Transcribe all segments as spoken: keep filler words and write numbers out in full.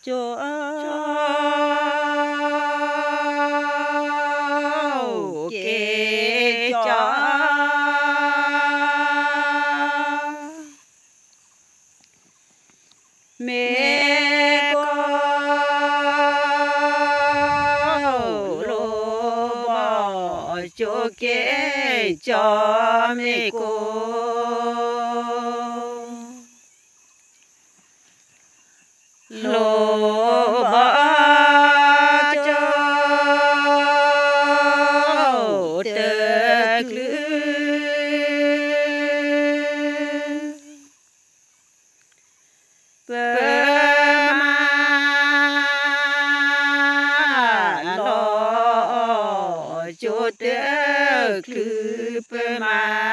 cho kê cho mẹ cô lô bỏ cho kê cho mẹ cô lô bỏ cho tơ lư bơ ma lo cho tơ lư bơ ma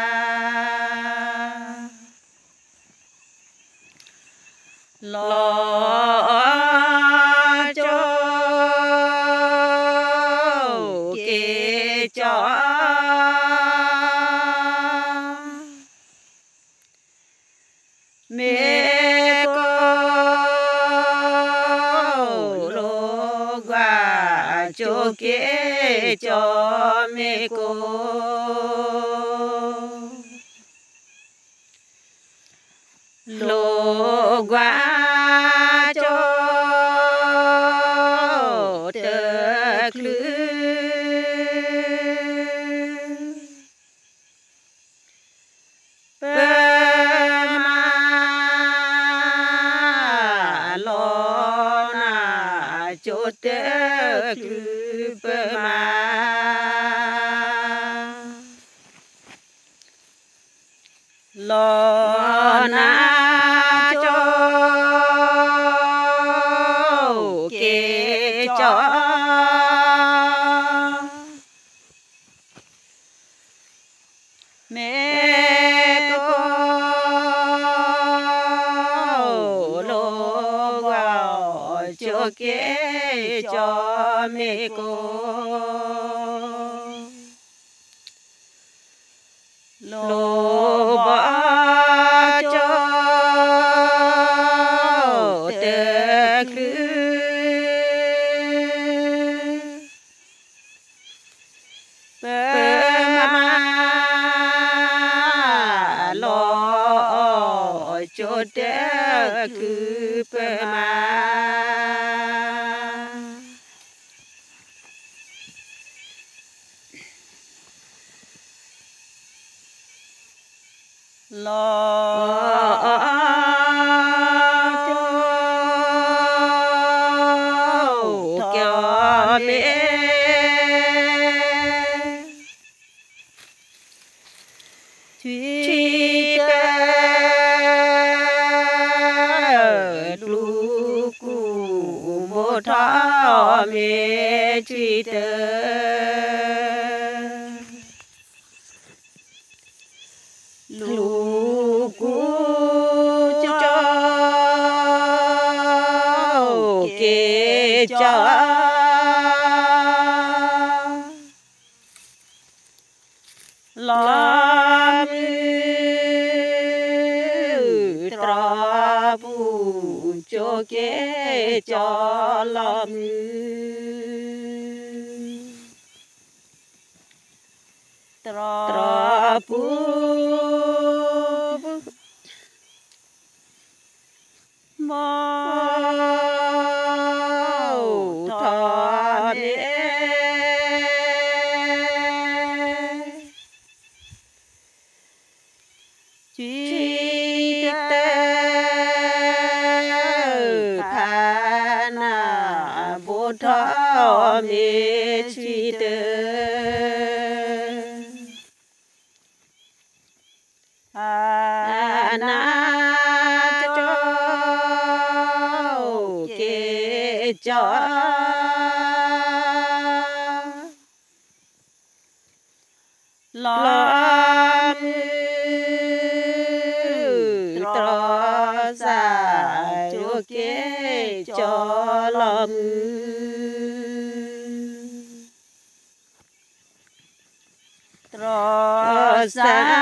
lo cho kê cho mẹ cô lô gà cho kê cho mẹ cô lô gà cho tơ lư bơ ma lo na cho tơ lư bơ ma lo na kê cho mẹ cô lô vào cho kê cho mẹ cô lô bỏ cho tơ lư bơ ma lo cho tơ lư bơ ma lo cho mẹ truy tơ lu cu mô thọ mẹ truy tơ lu cu cho kê cho lo mư tra bu cho kê cho lo mư tra bu mô thọ mẹ truy tơ thà na bố thọ mẹ truy tơ thà na cho kê cho lo mư tro xa cho kê cho lo mư tro xa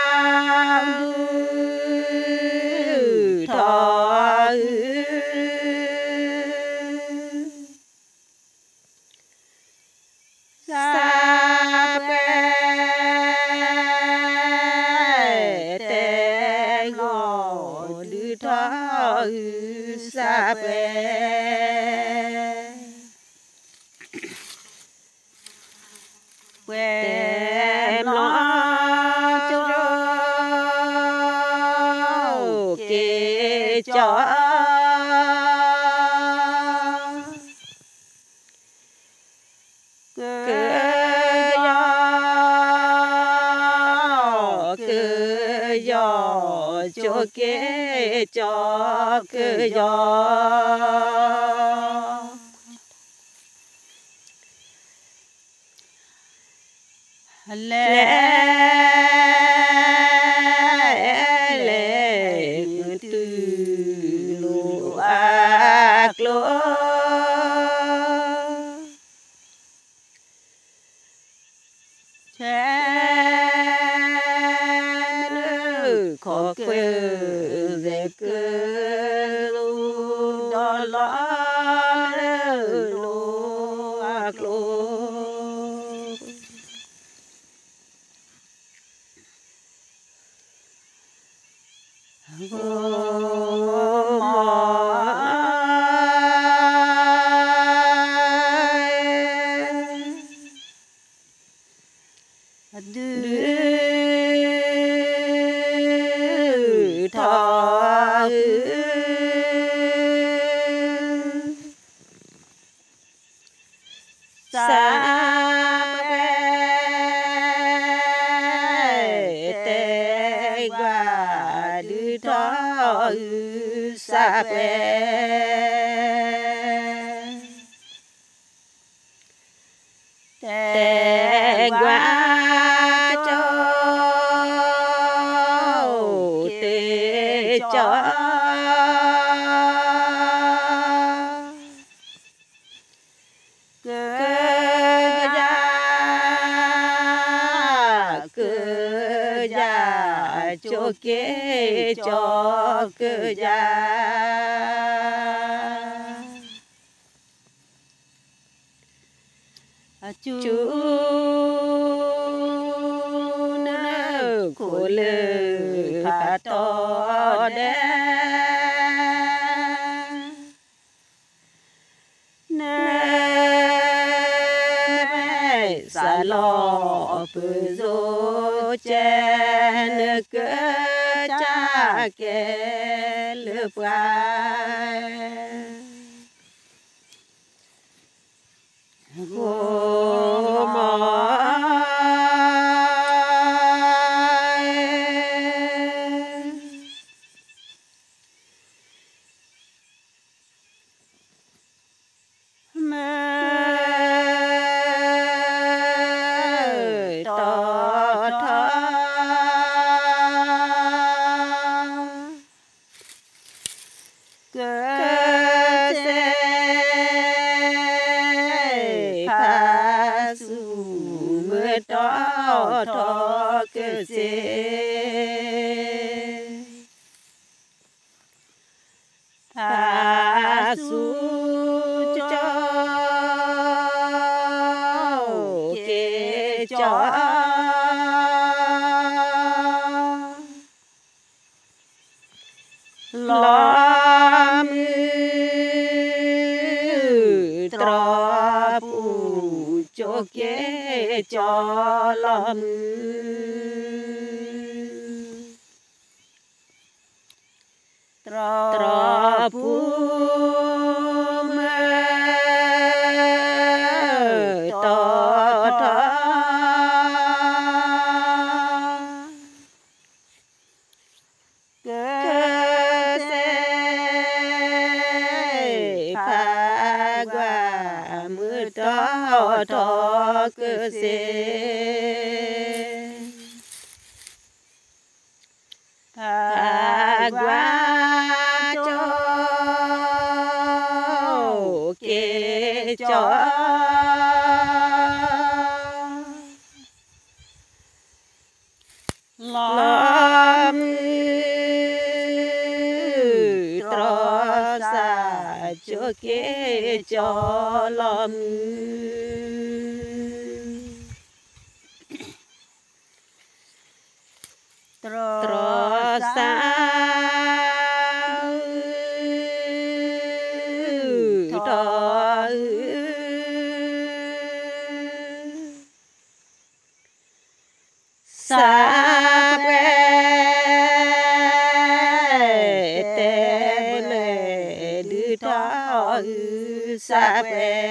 thọ sa pe quê lo cho kê cho cho kế cho cứ gió lẽ lẽ từ lúa ác lúa khó quên dễ cứ lu đó lo lu ác lu vô mỏi đưa thọ xa tê qua đưa thọ xa tê qua cho cơ gia cơ gia cho kế cho cơ gia chú nơ khổ lơ khá to đê sa lo bơ dô chen cơ cha kê lơ phai vô mỏi đó đó cơ chế tha su cho kê cho lo mư trò pu cho kê cho lo trò pu mơ to thơ cơ se pha qua mưa to to cơ se pha qua cho kê cho lo trò xa cho kê cho lo trò xa sa que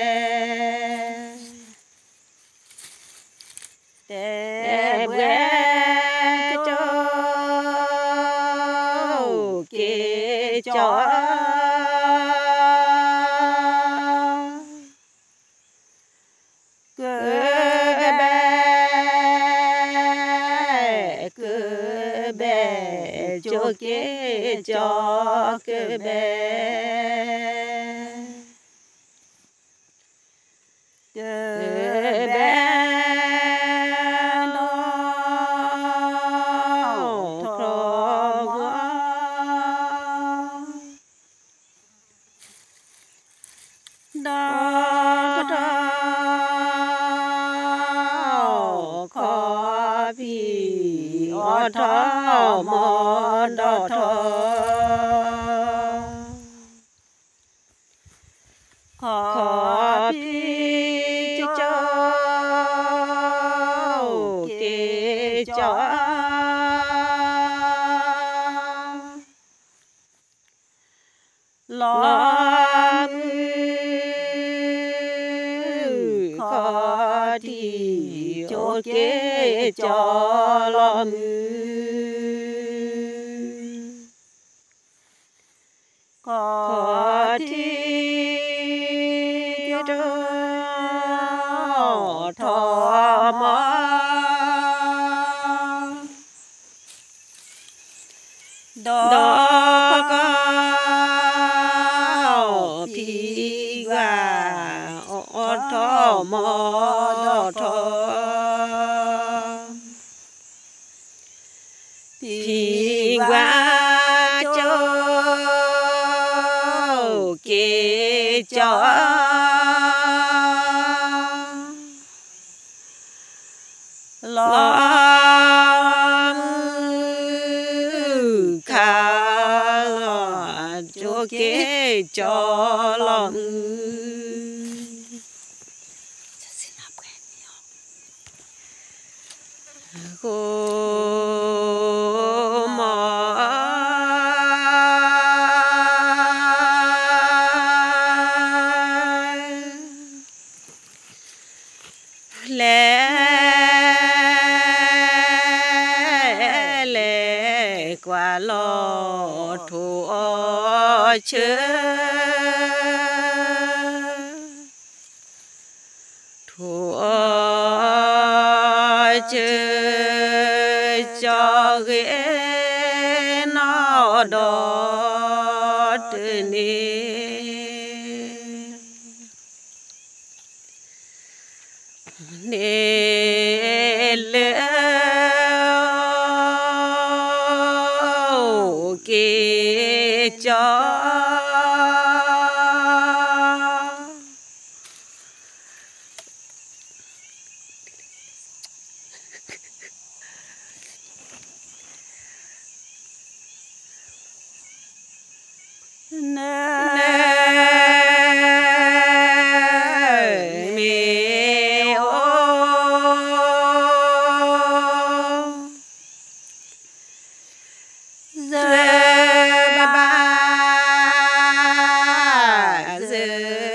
để bữa cho kê cho cứ bé cứ bé cho kê cho cứ bé cứ bé đó đó khó vì ở thọ mò đó thọ khó vì cho kê cho lo khó thì cho kế cho lòng khó thì cho thọ mò đó phi gà ở thọ mò đó thọ phi gà cho kê cho lo khá lo cho kê cho lòng cô mò lẽ lẽ qua lo thua chớ thua chớ cho ghế nó đọt nè nè lêu kê cho nè mê ô giờ ba giờ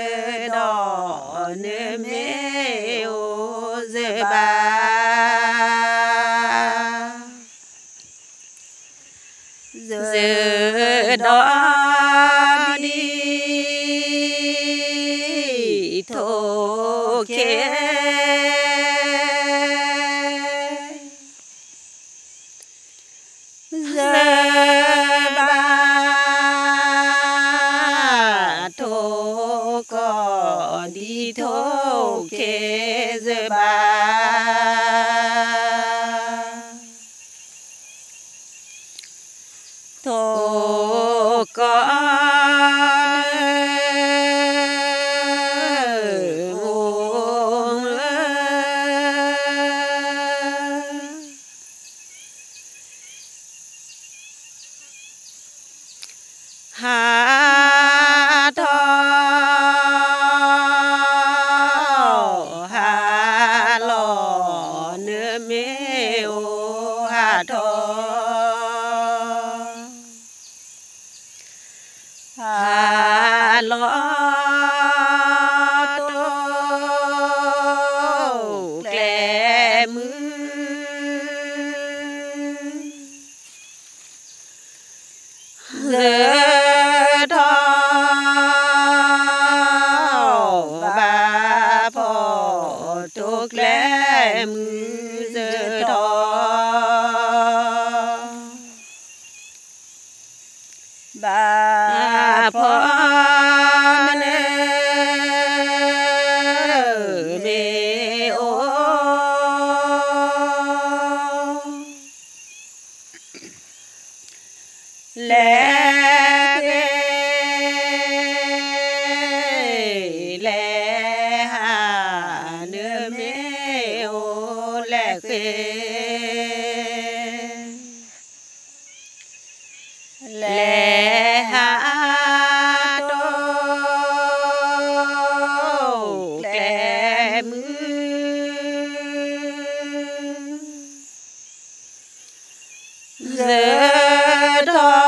đỏ nè mê ô giờ ba giờ đó đi thô kê giờ ba thô có đi thô kê giờ ba thô có hà thọ hà lò nơ mê ô hà thọ hà lò giờ thọ bà phò trục lẽ mưa giờ thọ bà phò nè mẹ ô lẽ lẽ hà nơ mẹ ô lẽ lẽ hà tô lẽ mưa giờ thọ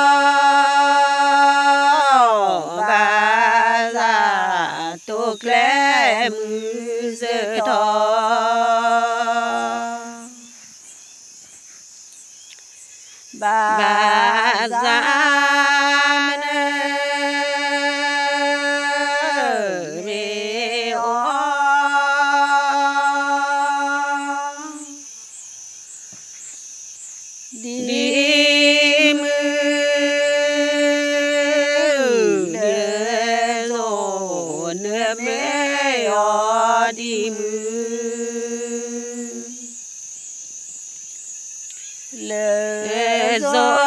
bà già tục lẽ mưa giờ thọ bà già mẹ ô đi mưa nơ rô nơ mẹ ô đi mưa lơ gió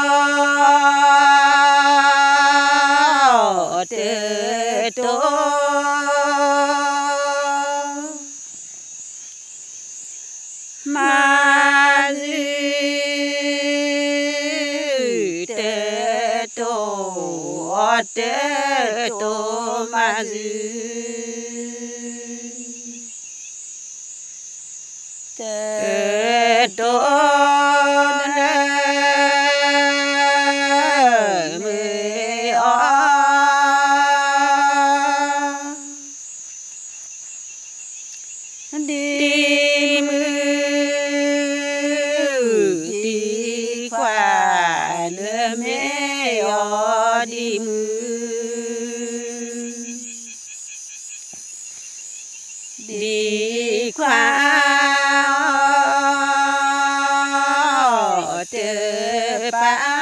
tê tô mà dư tê tô tê tô mà dư tê tô đi mưa đi qua lơ mẹ ô đi mưa đi qua tơ pa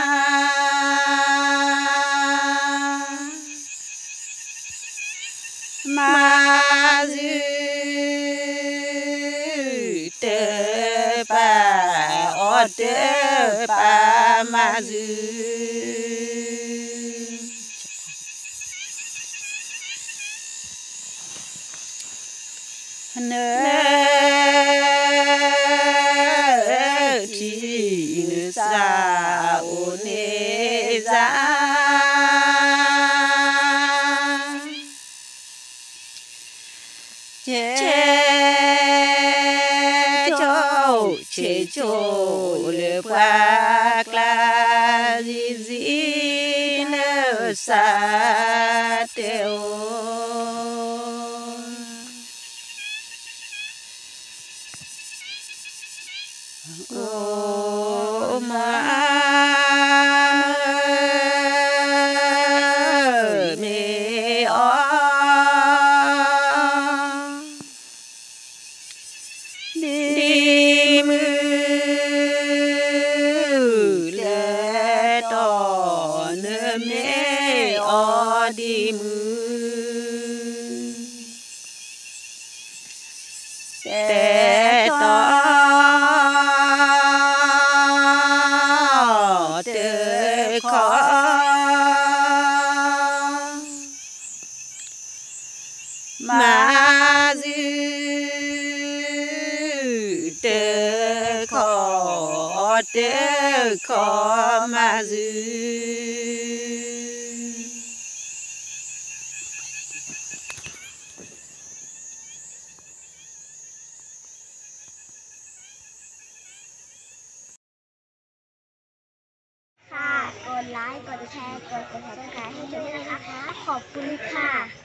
mà dư tơ pa ô tơ pa mà dư nơ chi nơ sa ô nê ra chế chỗ lửa qua la gì gì nơ sa teo ô mà mẹ ô đi mưa lẽ tỏ nơ mẹ ô đi mưa tê tỏ tê khó mà dư tê khó tê khó mà dư ค่ะกดไลค์กดแชร์กด ซับสไครบ์ ให้ด้วยนะคะขอบคุณค่ะ